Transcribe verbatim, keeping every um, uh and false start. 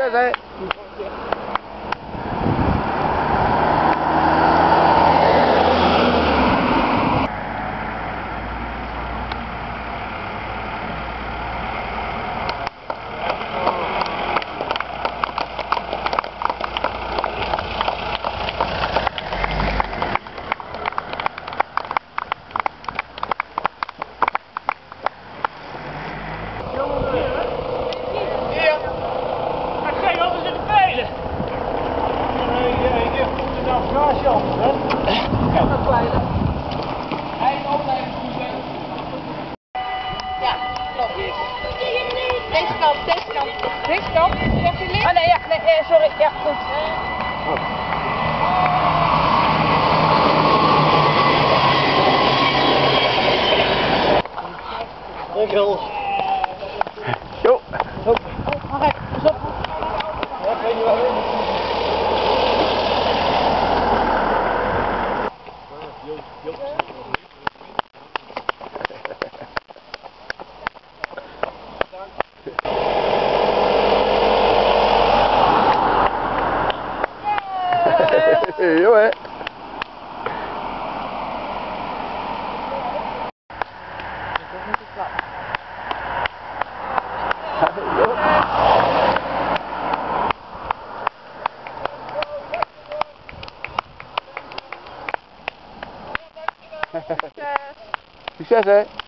Succes hè! Deze kant, deze kant. Deze kant? Zegt u links? Oh nee, ja, nee, eh, sorry. Ja, goed. Dankjewel. Jo. Oh, mag ik? Pas op. Ja, ik weet niet waar we Jo hè. Succes hè.